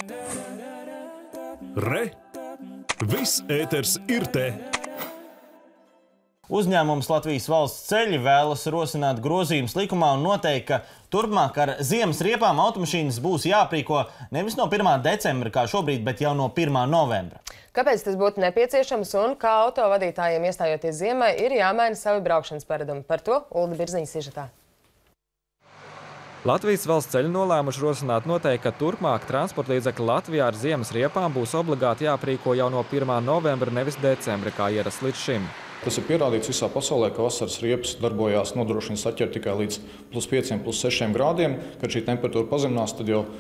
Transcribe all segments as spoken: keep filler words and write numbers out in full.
Re! Viss ēters ir te! Uzņēmums Latvijas Valsts ceļi vēlas rosināt grozījumus likumā un noteikt, ka turpmāk ar ziemas riepām automašīnas būs jāaprīko nevis no pirmā decembra, kā šobrīd, bet jau no pirmā novembra. Kāpēc tas būtu nepieciešams un kā autovadītājiem iestājoties ziemai ir jāmaina savi braukšanas paradumi? Par to Ulda Birziņa sižetā. Latvijas Valsts ceļi nolēmuši rosināt noteikti, ka turpmāk transporta līdzekļi Latvijā ar ziemas riepām būs obligāti jāaprīko jau no pirmā novembra, nevis decembra, kā ierasts līdz šim. Tas ir pierādīts visā pasaulē, ka vasaras riepas darbojās nodrošina saķert tikai līdz plus pieciem, plus sešiem grādiem. Kad šī temperatūra pazeminās, tad jau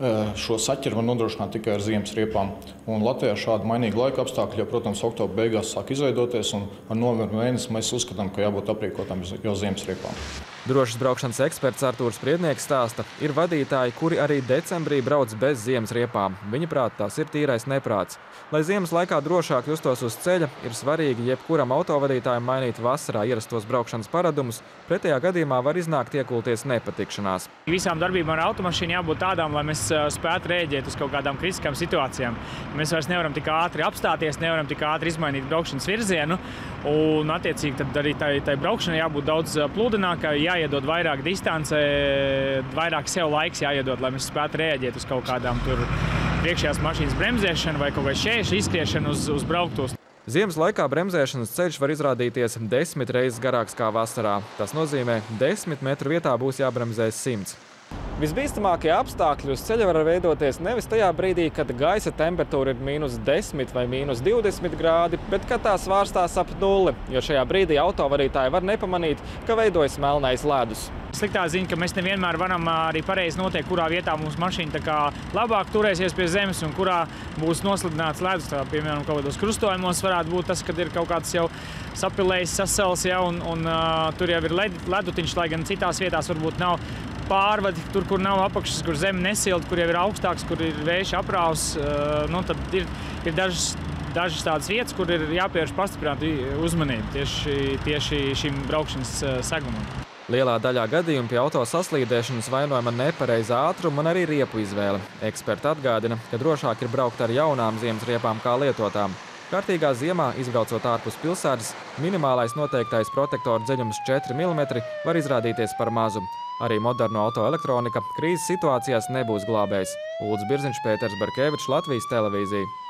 šo saķeri var nodrošināt tikai ar ziemas riepām. Un Latvijā šādi mainīgi laika apstākļi, jau, protams, oktobra beigās sāk izveidoties, un ar novembra mēnesi mēs uzskatām, ka jābūt aprīkotām jau ziemas riepām. Drošas braukšanas eksperts Artūrs Priednieks stāsta, ir vadītāji, kuri arī decembrī brauc bez ziemas riepām. Viņa prāt, tās ir tīrais neprāts. Lai ziemas laikā drošāk justos uz ceļa, ir svarīgi jebkuram autovadītājam mainīt vasarā ierastos braukšanas paradumus, pretējā gadījumā var iznākt iekulties nepatikšanās. Visām darbībām ar automašīnu jābūt tādām, lai mēs spētu rēģēt uz kaut kādām kritiskām situācijām. Mēs vairs nevaram tik ātri apstāties, nevaram tik ātri izmainīt braukšanas virzienu, un attiecīgi tad arī tai, tai braukšanai jābūt daudz plūdenākai, jāiedod vairāk distance, vairāk sev laiks jāiedod, lai mēs spētu rēģēt uz kaut kādām tur priekšējās mašīnas bremzēšanu vai kaut vai šķēršļu izskriešanu uz, uz brauktos. Ziemas laikā bremzēšanas ceļš var izrādīties desmit reizes garāks kā vasarā. Tas nozīmē, desmit metru vietā būs jābremzē simts. Visbīstamākie apstākļi uz ceļa var veidoties nevis tajā brīdī, kad gaisa temperatūra ir mīnus desmit vai mīnus divdesmit grādi, bet kad tā svārstās ap nulli, jo šajā brīdī autovadītāji var nepamanīt, ka veidojas melnais ledus. Sliktā ziņa, ka mēs nevienmēr varam arī pareizi noteikt, kurā vietā mums mašīna tā kā labāk turēsies pie zemes un kurā būs noslidināts ledus. Tā, piemēram, kaut kādos krustojumos varētu būt tas, kad ir kaut kāds jau sapilējis sasals, ja, un, un uh, tur jau ir led, ledutiņš, lai gan citās vietās varbūt nav pārvadi, tur, kur nav apakšas, kur zeme nesilda, kur jau ir augstāks, kur ir vējš aprāvs, uh, nu, tad ir, ir dažas, dažas tādas vietas, kur ir jāpievērš pastiprināta uzmanība tieši, tieši šim braukšanas uh, segumam. Lielā daļā gadījumu pie auto saslīdēšanas vainojama nepareiza ātruma un arī riepu izvēle. Eksperti atgādina, ka drošāk ir braukt ar jaunām ziemas riepām kā lietotām. Kārtīgā ziemā, izbraucot ārpus pilsētas, minimālais noteiktais protektoru dziļums četri milimetri var izrādīties par mazu. Arī moderno autoelektronika krīzes situācijās nebūs glābējs. Ulds Birziņš, Pēters Barkevičs, Latvijas televīzija.